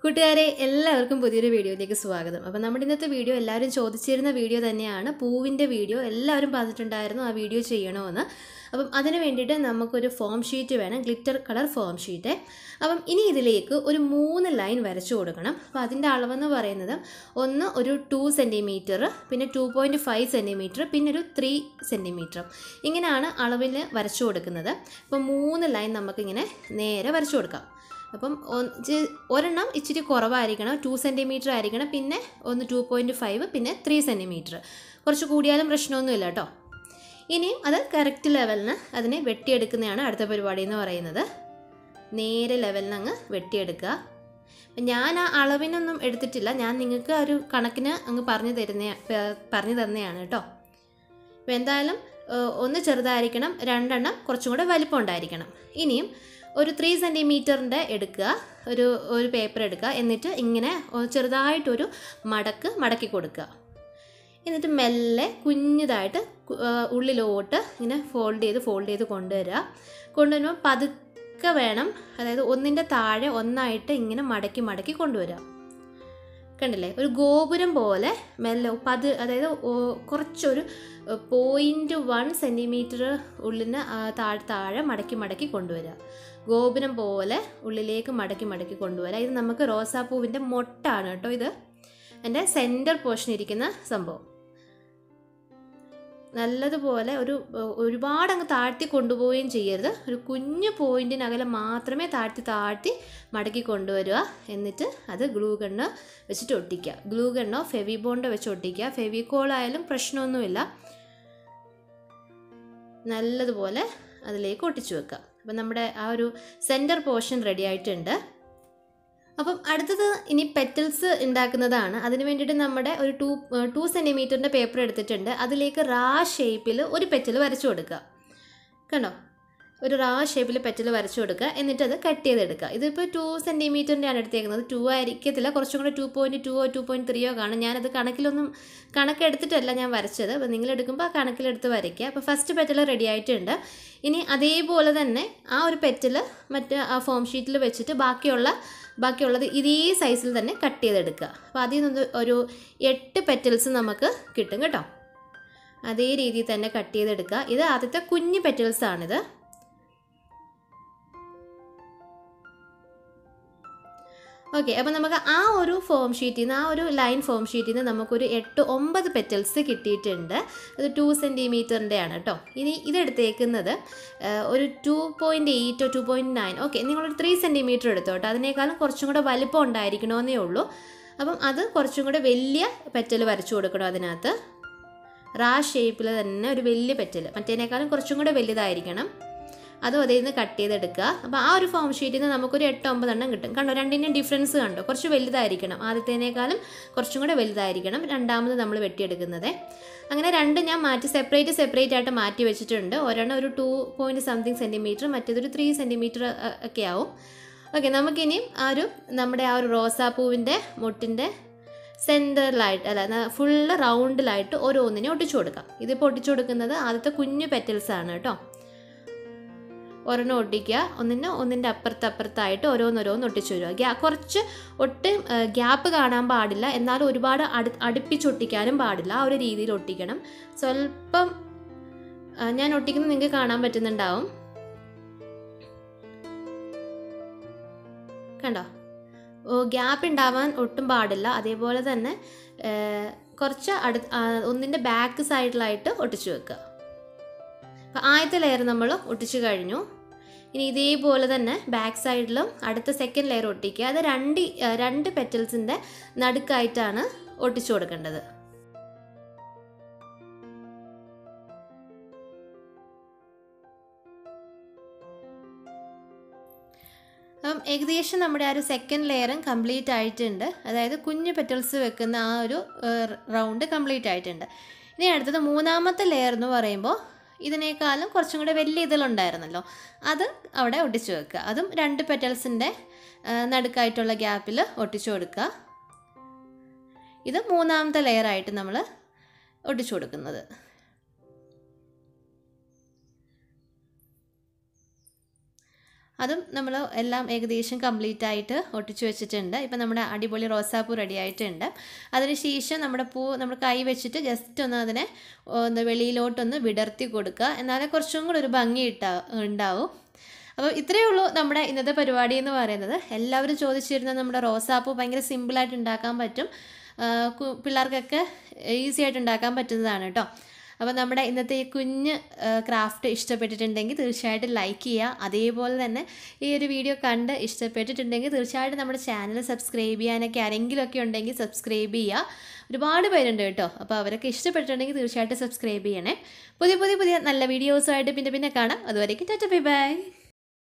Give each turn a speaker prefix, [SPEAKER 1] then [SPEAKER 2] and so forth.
[SPEAKER 1] കൂട്ടുകാരെ എല്ലാവർക്കും പുതിയൊരു വീഡിയോയിലേക്ക് സ്വാഗതം. അപ്പോൾ നമ്മുടെ ഇന്നത്തെ വീഡിയോ എല്ലാവരും ചോദിച്ചിരുന്ന വീഡിയോ തന്നെയാണ്. പൂവിൻ്റെ വീഡിയോ എല്ലാവരും പറഞ്ഞിട്ടുണ്ടായിരുന്നു ആ വീഡിയോ ചെയ്യണമെന്ന്. അപ്പം അതിന് വേണ്ടിയിട്ട് നമുക്കൊരു ഫോം ഷീറ്റ് വേണം, ഗ്ലിറ്റർ കളർ ഫോം ഷീറ്റ്. അപ്പം ഇനി ഇതിലേക്ക് ഒരു 3 ലൈൻ വരച്ചു കൊടുക്കണം. അപ്പോൾ അതിൻ്റെ അളവെന്ന് പറയുന്നത് ഒന്ന് ഒരു 2 സെൻറ്റിമീറ്റർ, പിന്നെ 2.5 സെൻറ്റിമീറ്റർ, പിന്നെ ഒരു 3 സെൻറ്റിമീറ്റർ. ഇങ്ങനെയാണ് അളവിൽ വരച്ചു കൊടുക്കുന്നത്. അപ്പോൾ 3 ലൈൻ നമുക്കിങ്ങനെ നേരെ വരച്ചു കൊടുക്കാം. അപ്പം ഒരെണ്ണം ഇച്ചിരി കുറവായിരിക്കണം, 2 സെൻറ്റിമീറ്റർ ആയിരിക്കണം, പിന്നെ ഒന്ന് 2.5, പിന്നെ 3 സെൻറ്റിമീറ്റർ. കുറച്ച് കൂടിയാലും പ്രശ്നമൊന്നുമില്ല കേട്ടോ. ഇനിയും അത് കറക്റ്റ് ലെവലിന് അതിനെ വെട്ടിയെടുക്കുന്നതാണ് അടുത്ത പരിപാടി എന്ന് പറയുന്നത്. നേരെ ലെവലിന് അങ്ങ് വെട്ടിയെടുക്കുക. ഞാൻ ആ അളവിനൊന്നും എടുത്തിട്ടില്ല, ഞാൻ നിങ്ങൾക്ക് ഒരു കണക്കിന് അങ്ങ് പറഞ്ഞു തന്നെയാണ് കേട്ടോ. അപ്പോൾ എന്തായാലും ഒന്ന് ചെറുതായിരിക്കണം, 2 എണ്ണം കുറച്ചും കൂടെ വലിപ്പം ഉണ്ടായിരിക്കണം. ഇനിയും ഒരു 3 സെൻറ്റിമീറ്ററിൻ്റെ എടുക്കുക, ഒരു പേപ്പർ എടുക്കുക. എന്നിട്ട് ഇങ്ങനെ ചെറുതായിട്ടൊരു മടക്കി കൊടുക്കുക. എന്നിട്ട് മെല്ലെ കുഞ്ഞതായിട്ട് ഉള്ളിലോട്ട് ഇങ്ങനെ ഫോൾഡ് ചെയ്ത് കൊണ്ടുവരുമ്പോൾ പതുക്കെ വേണം, അതായത് ഒന്നിൻ്റെ താഴെ ഒന്നായിട്ട് ഇങ്ങനെ മടക്കി കൊണ്ടുവരിക. കണ്ടില്ലേ, ഒരു ഗോപുരം പോലെ മെല്ലെ അതായത് കുറച്ചൊരു 0.1 സെൻറ്റിമീറ്റർ ഉള്ളിന് താഴെ മടക്കി കൊണ്ടുവരിക. ഗോപുരം പോലെ ഉള്ളിലേക്ക് മടക്കി കൊണ്ടുവരിക. ഇത് നമുക്ക് റോസാപ്പൂവിൻ്റെ മൊട്ടാണ് കേട്ടോ. ഇത് എൻ്റെ സെൻറ്റർ പോർഷൻ ഇരിക്കുന്ന സംഭവം. നല്ലതുപോലെ ഒരുപാട് അങ്ങ് താഴ്ത്തി കൊണ്ടുപോവുകയും ചെയ്യരുത്. ഒരു കുഞ്ഞു പോയിൻറ്റിനകലെ മാത്രമേ താഴ്ത്തി മടക്കി കൊണ്ടുവരിക. എന്നിട്ട് അത് ഗ്ലൂ ഗണ്ണ് വെച്ചിട്ട് ഒട്ടിക്കുക. ഗ്ലൂ ഗണ്ണോ ഫെവിബോണ്ടോ വെച്ച് ഒട്ടിക്കുക. ഫെവിക്കോളായാലും പ്രശ്നമൊന്നുമില്ല. നല്ലതുപോലെ അതിലേക്ക് ഒട്ടിച്ചു വെക്കുക. അപ്പം നമ്മുടെ ആ ഒരു സെൻറ്റർ പോർഷൻ റെഡി ആയിട്ടുണ്ട്. അപ്പം അടുത്തത് ഇനി പെറ്റൽസ് ഉണ്ടാക്കുന്നതാണ്. അതിന് വേണ്ടിയിട്ട് നമ്മുടെ ഒരു 2 സെൻറ്റിമീറ്ററിൻ്റെ പേപ്പർ എടുത്തിട്ടുണ്ട്. അതിലേക്ക് റാ ഷേപ്പിൽ ഒരു പെറ്റൽ വരച്ചു കൊടുക്കുക. കണ്ടോ, ഒരു റാ ഷേപ്പിൽ പെറ്റൽ വരച്ചു കൊടുക്കുക. എന്നിട്ട് അത് കട്ട് ചെയ്തെടുക്കുക. ഇതിപ്പോൾ 2 സെൻറ്റിമീറ്ററിൻ്റെയാണ് എടുത്തേക്കുന്നത്. 2 ആയിരിക്കത്തില്ല, കുറച്ചും കൂടെ 2.2 2.3 കാണും. ഞാനത് കണക്കെടുത്തിട്ടല്ല ഞാൻ വരച്ചത്. അപ്പോൾ നിങ്ങളെടുക്കുമ്പോൾ ആ കണക്കിലെടുത്ത് വരയ്ക്കുക. അപ്പോൾ ഫസ്റ്റ് പെറ്റൽ റെഡി ആയിട്ടുണ്ട്. ഇനി അതേപോലെ തന്നെ ആ ഒരു പെറ്റൽ ആ ഫോം ഷീറ്റിൽ വെച്ചിട്ട് ബാക്കിയുള്ളത് ഇതേ സൈസിൽ തന്നെ കട്ട് ചെയ്തെടുക്കുക. അപ്പോൾ അതിൽ നിന്ന് ഒരു 8 പെറ്റൽസ് നമുക്ക് കിട്ടും കേട്ടോ. അതേ രീതിയിൽ തന്നെ കട്ട് ചെയ്തെടുക്കുക. ഇത് ആദ്യത്തെ കുഞ്ഞു പെറ്റൽസാണിത്. ഓക്കെ, അപ്പോൾ നമുക്ക് ആ ഒരു ഫോം ഷീറ്റിൽ നിന്ന്, ആ ഒരു ലൈൻ ഫോം ഷീറ്റിൽ നിന്ന് നമുക്കൊരു 8-9 പെറ്റൽസ് കിട്ടിയിട്ടുണ്ട്. അത് 2 സെൻറ്റിമീറ്ററിൻ്റെ ആണ് കേട്ടോ. ഇനി ഇതെടുത്തേക്കുന്നത് ഒരു 2.8 2.9. ഓക്കെ, നിങ്ങളൊരു 3 സെൻറ്റിമീറ്റർ എടുത്തോ കേട്ടോ. അതിനേക്കാളും കുറച്ചും കൂടെ വലിപ്പം ഉണ്ടായിരിക്കണമെന്നേ ഉള്ളൂ. അപ്പം അത് കുറച്ചും കൂടെ വലിയ പെറ്റൽ വരച്ചു കൊടുക്കണം. അതിനകത്ത് റാ ഷേപ്പിൽ തന്നെ ഒരു വലിയ പെറ്റൽ, മറ്റേനേക്കാളും കുറച്ചും കൂടെ വലുതായിരിക്കണം. അതും അതിൽ നിന്ന് കട്ട് ചെയ്തെടുക്കുക. അപ്പോൾ ആ ഒരു ഫോം ഷീറ്റിൽ നിന്ന് നമുക്കൊരു 8-9 എണ്ണം കിട്ടും. കണ്ടോ, രണ്ടിൻ്റെയും ഡിഫറൻസ് കണ്ടോ. കുറച്ച് വലുതായിരിക്കണം, ആദ്യത്തേനേക്കാളും കുറച്ചും കൂടെ വലുതായിരിക്കണം രണ്ടാമത് നമ്മൾ വെട്ടിയെടുക്കുന്നത്. അങ്ങനെ 2 ഞാൻ സെപ്പറേറ്റ് ആയിട്ട് മാറ്റി വെച്ചിട്ടുണ്ട്. ഒരെണ്ണം ഒരു 2 സെൻറ്റിമീറ്റർ, മറ്റേതൊരു 3 സെൻറ്റിമീറ്റർ ഒക്കെ ആവും. ഓക്കെ, നമുക്കിനിയും നമ്മുടെ ആ ഒരു റോസാപ്പൂവിൻ്റെ മൊട്ടിൻ്റെ സെൻറ്ററിലായിട്ട്, അല്ല ഫുള്ള് റൗണ്ടിലായിട്ട് ഓരോന്നിനെ ഒട്ടിച്ചു കൊടുക്കാം. ഇതിപ്പോൾ ഒട്ടിച്ചു കൊടുക്കുന്നത് ആദ്യത്തെ കുഞ്ഞു പെറ്റൽസാണ് കേട്ടോ. ഒരെണ്ണം ഒട്ടിക്കുക, ഒന്നിൻ്റെ അപ്പുറത്തായിട്ട് ഓരോന്നോരോന്ന് ഒട്ടിച്ചു വരിക. കുറച്ച് ഗ്യാപ്പ് കാണാൻ പാടില്ല, എന്നാലും ഒരുപാട് അടുപ്പിച്ചൊട്ടിക്കാനും പാടില്ല. ആ ഒരു രീതിയിൽ ഒട്ടിക്കണം. സ്വല്പം ഞാൻ ഒട്ടിക്കുന്നത് നിങ്ങൾക്ക് കാണാൻ പറ്റുന്നുണ്ടാവും. കണ്ടോ, ഗ്യാപ്പ് ഉണ്ടാവാൻ ഒട്ടും പാടില്ല. അതേപോലെ തന്നെ കുറച്ച് ഒന്നിൻ്റെ ബാക്ക് സൈഡിലായിട്ട് ഒട്ടിച്ചു വെക്കുക. അപ്പോൾ ആദ്യത്തെ ലെയർ നമ്മൾ ഒട്ടിച്ചു കഴിഞ്ഞു. ഇനി ഇതേപോലെ തന്നെ ബാക്ക് സൈഡിലും അടുത്ത സെക്കൻഡ് ലെയർ ഒട്ടിക്കുക. അത് 2 പെറ്റൽസിൻ്റെ നടുക്കായിട്ടാണ് ഒട്ടിച്ചു കൊടുക്കേണ്ടത്. അപ്പം ഏകദേശം നമ്മുടെ ആ ഒരു സെക്കൻഡ് ലെയറും കംപ്ലീറ്റ് ആയിട്ടുണ്ട്. അതായത് കുഞ്ഞു പെറ്റൽസ് വെക്കുന്ന ആ ഒരു റൗണ്ട് കംപ്ലീറ്റ് ആയിട്ടുണ്ട്. ഇനി അടുത്തത് 3ാമത്തെ ലെയർ എന്ന് പറയുമ്പോൾ ഇതിനേക്കാളും കുറച്ചും കൂടെ വലിയ ഇതിലുണ്ടായിരുന്നല്ലോ, അത് അവിടെ ഒട്ടിച്ചു വെക്കുക. അതും 2 പെറ്റൽസിൻ്റെ നടുക്കായിട്ടുള്ള ഗ്യാപ്പിൽ ഒട്ടിച്ചു കൊടുക്കുക. ഇത് 3ാമത്തെ ലെയറായിട്ട് നമ്മൾ ഒട്ടിച്ചു കൊടുക്കുന്നത്. അതും നമ്മൾ എല്ലാം ഏകദേശം കംപ്ലീറ്റ് ആയിട്ട് ഒട്ടിച്ചു വെച്ചിട്ടുണ്ട്. ഇപ്പം നമ്മുടെ അടിപൊളി റോസാപ്പൂ റെഡി ആയിട്ടുണ്ട്. അതിനുശേഷം നമ്മുടെ പൂ നമ്മൾ കൈ വെച്ചിട്ട് ജസ്റ്റ് ഒന്ന് അതിനെ വെളിയിലോട്ടൊന്ന് വിടർത്തി കൊടുക്കുക. എന്നാലേ കുറച്ചും കൂടി ഒരു ഭംഗി ഉണ്ടാവും. അപ്പോൾ ഇത്രയേ ഉള്ളൂ നമ്മുടെ ഇന്നത്തെ പരിപാടി എന്ന് പറയുന്നത്. എല്ലാവരും ചോദിച്ചിരുന്ന നമ്മുടെ റോസാപ്പൂ ഭയങ്കര സിമ്പിളായിട്ട് ഉണ്ടാക്കാൻ പറ്റും, പിള്ളേർക്കൊക്കെ ഈസി ആയിട്ട് ഉണ്ടാക്കാൻ പറ്റുന്നതാണ് കേട്ടോ. അപ്പോൾ നമ്മുടെ ഇന്നത്തെ ഈ കുഞ്ഞ് ക്രാഫ്റ്റ് ഇഷ്ടപ്പെട്ടിട്ടുണ്ടെങ്കിൽ തീർച്ചയായിട്ടും ലൈക്ക് ചെയ്യുക. അതേപോലെ തന്നെ ഈ ഒരു വീഡിയോ കണ്ട് ഇഷ്ടപ്പെട്ടിട്ടുണ്ടെങ്കിൽ തീർച്ചയായിട്ടും നമ്മുടെ ചാനൽ സബ്സ്ക്രൈബ് ചെയ്യാനൊക്കെ ആരെങ്കിലുമൊക്കെ ഉണ്ടെങ്കിൽ സബ്സ്ക്രൈബ് ചെയ്യുക. ഒരുപാട് പേരുണ്ട് കേട്ടോ. അപ്പോൾ അവരൊക്കെ ഇഷ്ടപ്പെട്ടിട്ടുണ്ടെങ്കിൽ തീർച്ചയായിട്ടും സബ്സ്ക്രൈബ് ചെയ്യണേ. പുതിയ നല്ല വീഡിയോസുമായിട്ട് പിന്നെ കാണാം. അതുവരേക്കും ടാറ്റ ബൈ ബൈ.